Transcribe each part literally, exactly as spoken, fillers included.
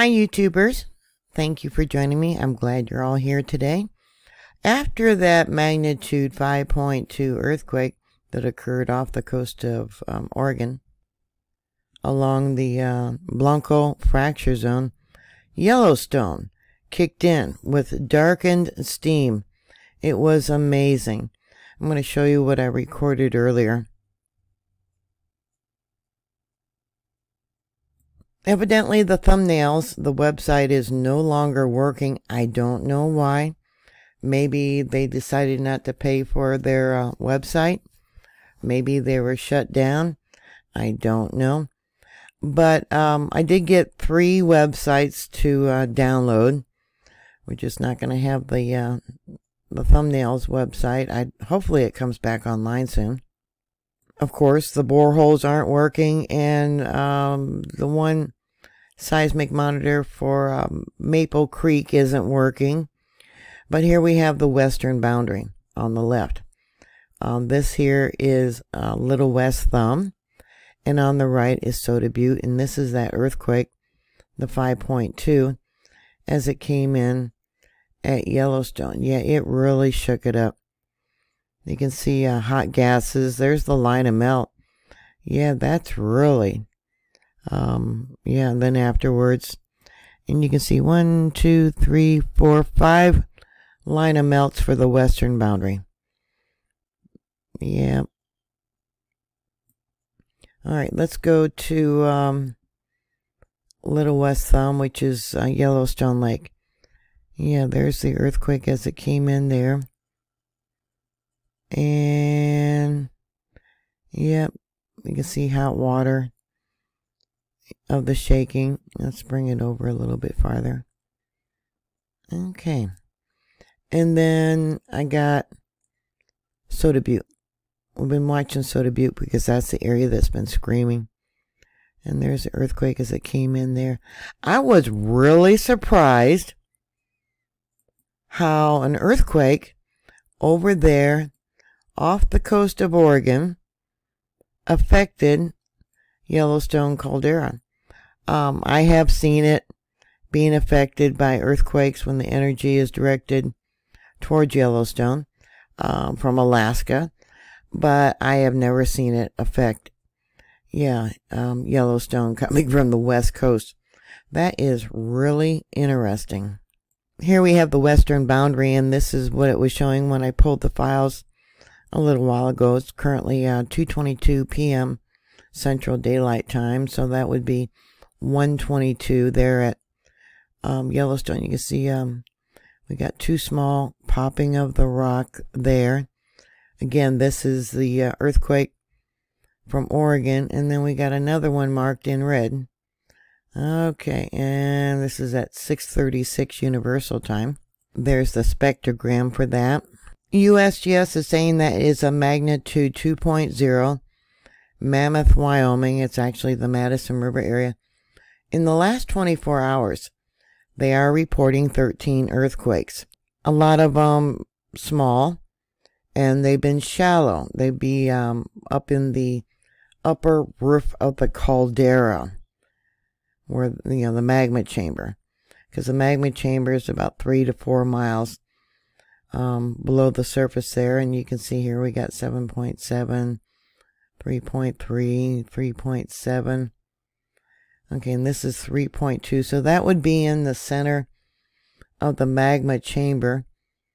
Hi YouTubers, thank you for joining me. I'm glad you're all here today. After that magnitude five point two earthquake that occurred off the coast of um, Oregon along the uh, Blanco fracture zone, Yellowstone kicked in with darkened steam. It was amazing. I'm going to show you what I recorded earlier. Evidently, the thumbnails, the website is no longer working. I don't know why. Maybe they decided not to pay for their uh, website. Maybe they were shut down. I don't know. But um, I did get three websites to uh, download. We're just not going to have the uh, the thumbnails website. I hopefully it comes back online soon. Of course, the boreholes aren't working, and um, the one seismic monitor for um, Maple Creek isn't working. But here we have the western boundary on the left. Um, this here is uh, Little West Thumb, and on the right is Soda Butte, and this is that earthquake, the five point two, as it came in at Yellowstone. Yeah, it really shook it up. You can see uh, hot gases. There's the line of melt. Yeah, that's really, um, yeah, and then afterwards, and you can see one, two, three, four, five line of melts for the western boundary. Yeah. All right, let's go to um, Little West Thumb, which is uh, Yellowstone Lake. Yeah, there's the earthquake as it came in there. And yep, you can see hot water of the shaking. Let's bring it over a little bit farther. Okay. And then I got Soda Butte. We've been watching Soda Butte because that's the area that's been screaming. And there's the earthquake as it came in there. I was really surprised how an earthquake over there off the coast of Oregon affected Yellowstone caldera. Um, I have seen it being affected by earthquakes when the energy is directed towards Yellowstone um, from Alaska, but I have never seen it affect, yeah, um, Yellowstone coming from the west coast. That is really interesting. Here we have the western boundary, and this is what it was showing when I pulled the files a little while ago. It's currently uh, two twenty-two p m Central Daylight Time, so that would be one twenty-two there at um, Yellowstone. You can see um, we got two small popping of the rock there. Again, this is the uh, earthquake from Oregon, and then we got another one marked in red. Okay, and this is at six thirty-six Universal Time. There's the spectrogram for that. U S G S is saying that is a magnitude two point oh, Mammoth, Wyoming. It's actually the Madison River area. In the last twenty-four hours, they are reporting thirteen earthquakes. A lot of them small, and they've been shallow. They'd be um, up in the upper roof of the caldera, where, you know, the magma chamber. Because the magma chamber is about three to four miles Um, below the surface there, and you can see here we got seven point seven, three point three, three point seven. Okay, and this is three point two, so that would be in the center of the magma chamber.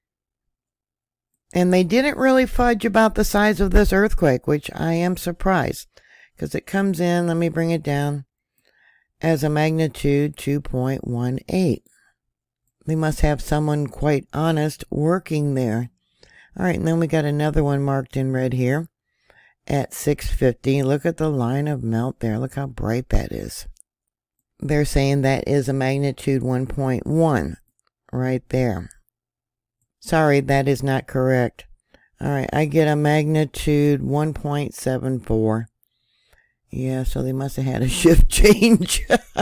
And they didn't really fudge about the size of this earthquake, which I am surprised, because it comes in, let me bring it down, as a magnitude two point one eight. They must have someone quite honest working there. All right, and then we got another one marked in red here at six fifty. Look at the line of melt there. Look how bright that is. They're saying that is a magnitude one point one right there. Sorry, that is not correct. All right, I get a magnitude one point seven four. Yeah, so they must have had a shift change.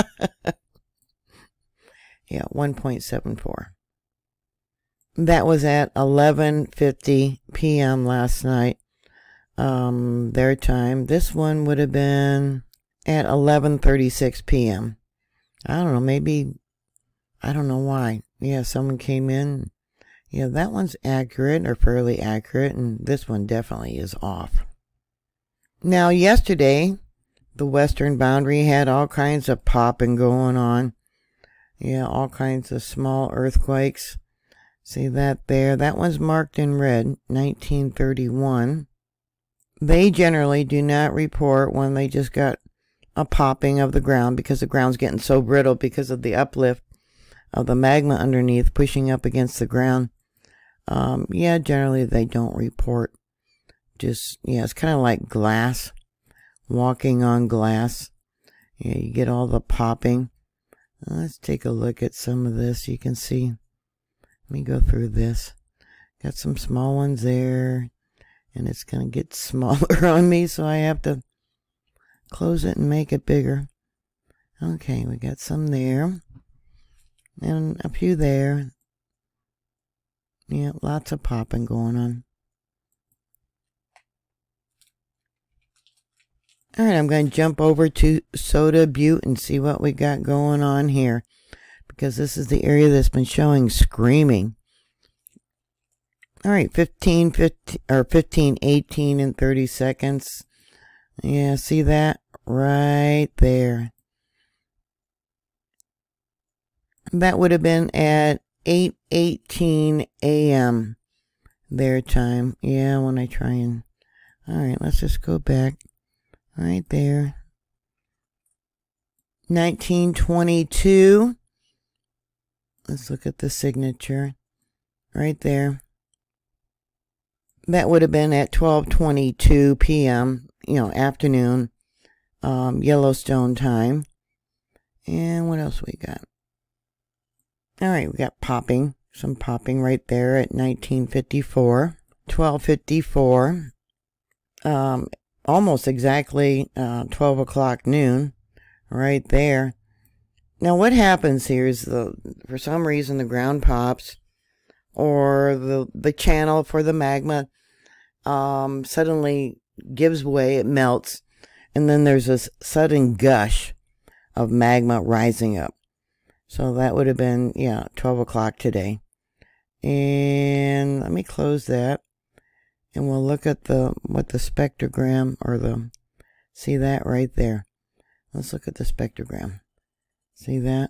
Yeah, one point seven four. That was at eleven fifty p m last night, um, their time. This one would have been at eleven thirty-six p m I don't know, maybe, I don't know why. Yeah, someone came in. Yeah, that one's accurate or fairly accurate, and this one definitely is off. Now, yesterday, the western boundary had all kinds of popping going on. Yeah, all kinds of small earthquakes. See that there? That one's marked in red, nineteen thirty-one. They generally do not report when they just got a popping of the ground because the ground's getting so brittle because of the uplift of the magma underneath pushing up against the ground. Um, yeah, generally they don't report. Just, yeah, it's kind of like glass, walking on glass. Yeah, you get all the popping. Let's take a look at some of this. You can see. Let me go through this. Got some small ones there. And it's going to get smaller on me, so I have to close it and make it bigger. Okay, we got some there. And a few there. Yeah, lots of popping going on. Alright, I'm going to jump over to Soda Butte and see what we got going on here. Because this is the area that's been showing screaming. Alright, fifteen, fifteen, or fifteen, eighteen, and thirty seconds. Yeah, see that? Right there. That would have been at eight eighteen a m their time. Yeah, when I try and... Alright, let's just go back. Right there. nineteen twenty-two. Let's look at the signature. Right there. That would have been at twelve twenty-two p m, you know, afternoon, um, Yellowstone time. And what else we got? Alright, we got popping. Some popping right there at nineteen fifty-four. twelve fifty-four. Um... Almost exactly uh, twelve o'clock noon, right there. Now what happens here is, the for some reason the ground pops, or the the channel for the magma um, suddenly gives way, it melts, and then there's this sudden gush of magma rising up. So that would have been, yeah, twelve o'clock today. And let me close that. And we'll look at the what the spectrogram, or the, see that right there. Let's look at the spectrogram. See that?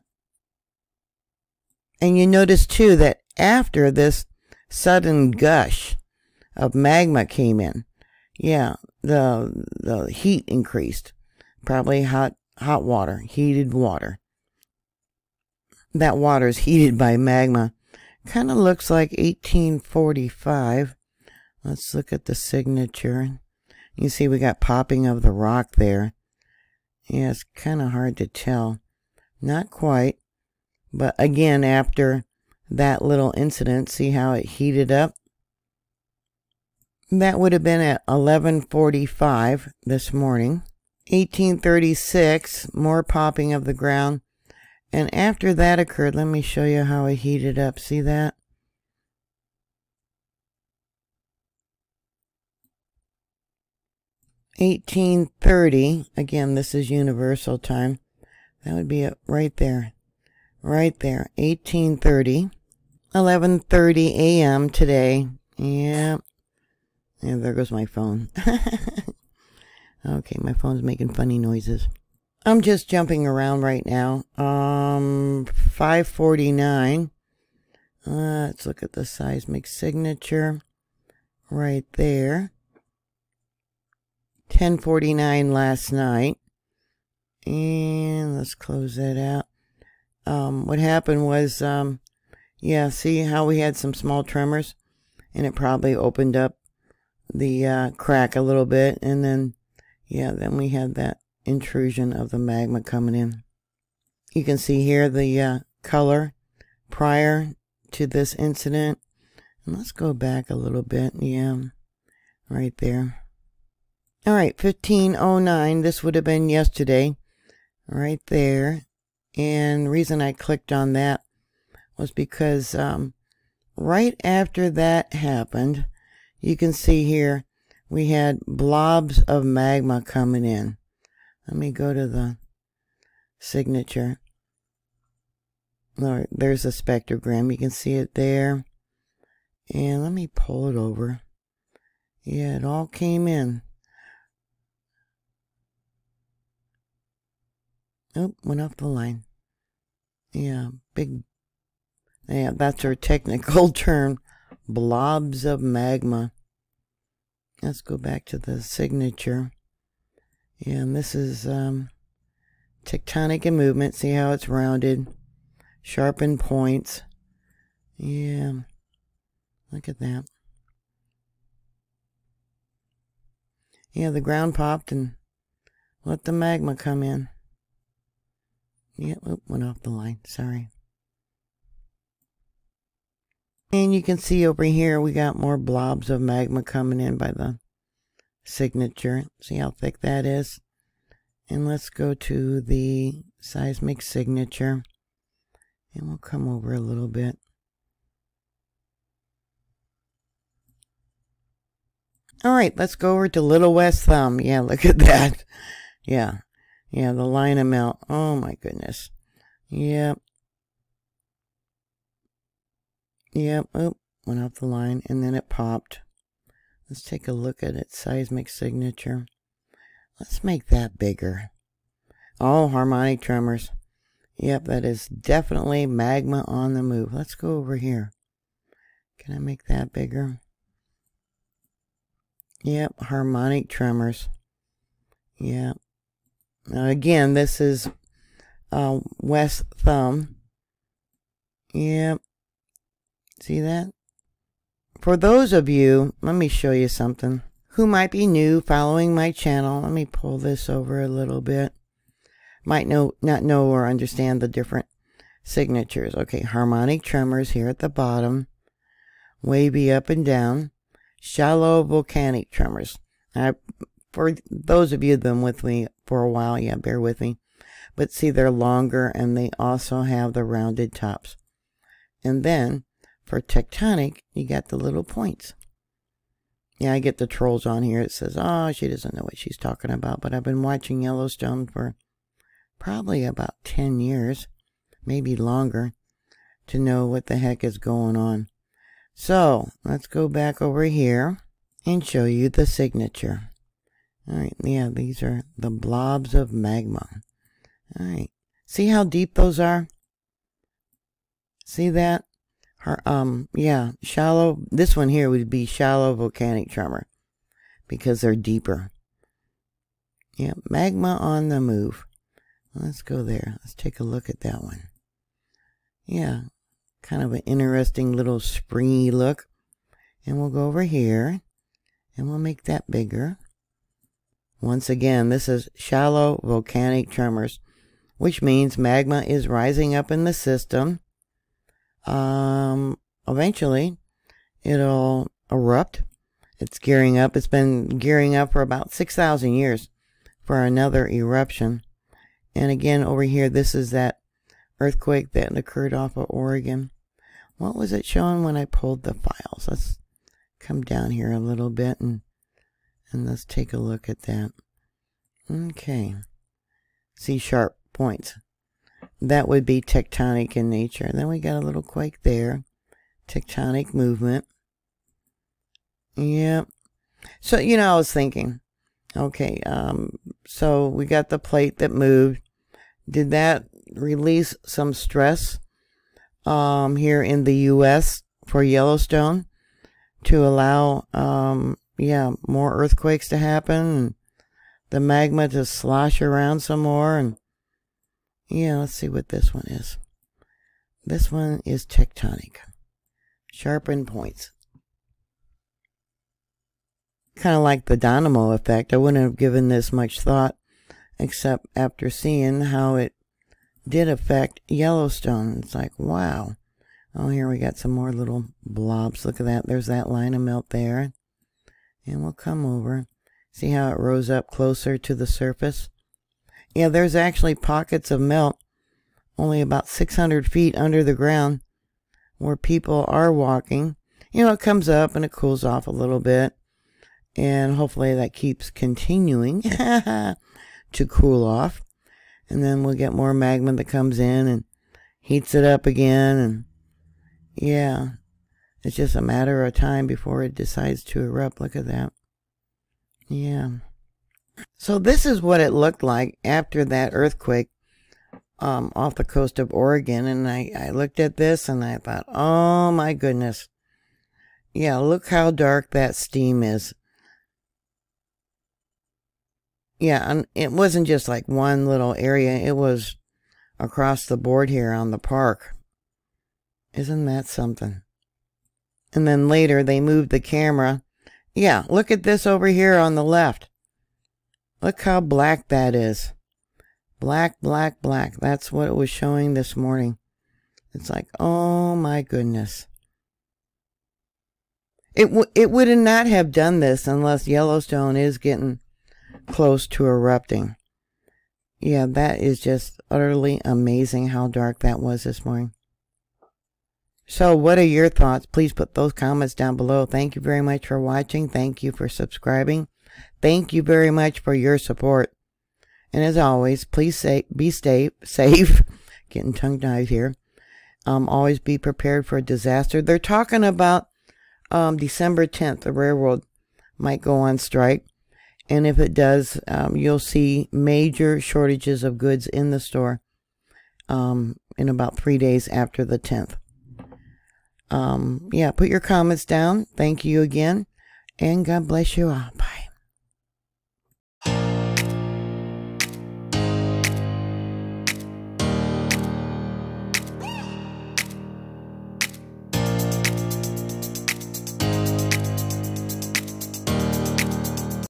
And you notice too that after this sudden gush of magma came in, yeah, the the heat increased. Probably hot hot water, heated water. That water is heated by magma. Kind of looks like eighteen forty-five. Let's look at the signature. You see we got popping of the rock there. Yeah, it's kind of hard to tell. Not quite. But again, after that little incident, see how it heated up? That would have been at eleven forty-five this morning. eighteen thirty-six, more popping of the ground. And after that occurred, let me show you how it heated up. See that? eighteen thirty, again, this is universal time. That would be it right there. Right there. eighteen thirty. eleven thirty a m today. Yeah. And there goes my phone. Okay, my phone's making funny noises. I'm just jumping around right now. Um, five forty-nine. Uh, let's look at the seismic signature. Right there. ten forty-nine last night. And let's close that out. Um, what happened was, um, yeah, see how we had some small tremors? And it probably opened up the uh, crack a little bit. And then, yeah, then we had that intrusion of the magma coming in. You can see here the uh, color prior to this incident. And let's go back a little bit. Yeah, right there. All right, fifteen oh nine, this would have been yesterday, right there. And the reason I clicked on that was because um, right after that happened, you can see here, we had blobs of magma coming in. Let me go to the signature. Alright, there's a spectrogram. You can see it there. And let me pull it over. Yeah, it all came in. Oh, went off the line. Yeah, big. Yeah, that's our technical term. Blobs of magma. Let's go back to the signature. Yeah, and this is um, tectonic in movement. See how it's rounded. Sharpened points. Yeah. Look at that. Yeah, the ground popped and let the magma come in. Yeah, oop, went off the line. Sorry. And you can see over here we got more blobs of magma coming in by the signature. See how thick that is? And let's go to the seismic signature. And we'll come over a little bit. Alright, let's go over to Little West Thumb. Yeah, look at that. Yeah. Yeah, the line amount. Oh my goodness. Yep. Yep. Oh, went off the line and then it popped. Let's take a look at its seismic signature. Let's make that bigger. Oh, harmonic tremors. Yep, that is definitely magma on the move. Let's go over here. Can I make that bigger? Yep, harmonic tremors. Yep. Now again, this is uh, West Thumb. Yep. See that? For those of you, let me show you something, who might be new following my channel. Let me pull this over a little bit. Might know, not know or understand the different signatures. Okay, harmonic tremors here at the bottom. Wavy up and down. Shallow volcanic tremors. I, for those of you that have been with me for a while, yeah, bear with me. But see, they're longer and they also have the rounded tops. And then, for tectonic, you got the little points. Yeah, I get the trolls on here. It says, oh, she doesn't know what she's talking about. But I've been watching Yellowstone for probably about ten years, maybe longer, to know what the heck is going on. So, let's go back over here and show you the signature. Alright, yeah, these are the blobs of magma. Alright, see how deep those are? See that? Her, um, yeah, shallow, this one here would be shallow volcanic tremor because they're deeper. Yeah, magma on the move. Let's go there. Let's take a look at that one. Yeah, kind of an interesting little springy look. And we'll go over here and we'll make that bigger. Once again, this is shallow volcanic tremors, which means magma is rising up in the system. Um, eventually, it'll erupt. It's gearing up. It's been gearing up for about six thousand years for another eruption. And again, over here, this is that earthquake that occurred off of Oregon. What was it showing when I pulled the files? Let's come down here a little bit and, and let's take a look at that. Okay. See sharp points. That would be tectonic in nature. Then we got a little quake there. Tectonic movement. Yep. So, you know, I was thinking, okay, um, so we got the plate that moved. Did that release some stress um, here in the U S for Yellowstone to allow, um, yeah, more earthquakes to happen and the magma to slosh around some more? And yeah, let's see what this one is. This one is tectonic. Sharpened points. Kind of like the dynamo effect. I wouldn't have given this much thought except after seeing how it did affect Yellowstone. It's like, wow. Oh, here we got some more little blobs. Look at that. There's that line of melt there. And we'll come over. See how it rose up closer to the surface? Yeah, there's actually pockets of melt only about six hundred feet under the ground where people are walking. You know, it comes up and it cools off a little bit. And hopefully that keeps continuing to cool off. And then we'll get more magma that comes in and heats it up again, and yeah, it's just a matter of time before it decides to erupt. Look at that. Yeah. So this is what it looked like after that earthquake um, off the coast of Oregon. And I, I looked at this and I thought, oh my goodness. Yeah, look how dark that steam is. Yeah, and it wasn't just like one little area. It was across the board here on the park. Isn't that something? And then later they moved the camera. Yeah, look at this over here on the left. Look how black that is. Black, black, black. That's what it was showing this morning. It's like, oh my goodness. It, w it would not have done this unless Yellowstone is getting close to erupting. Yeah, that is just utterly amazing how dark that was this morning. So what are your thoughts? Please put those comments down below. Thank you very much for watching. Thank you for subscribing. Thank you very much for your support. And as always, please say, be stay, safe. Getting tongue-tied here. Um, always be prepared for a disaster. They're talking about um, December tenth. The railroad might go on strike. And if it does, um, you'll see major shortages of goods in the store um, in about three days after the tenth. Um, yeah, put your comments down. Thank you again. And God bless you all.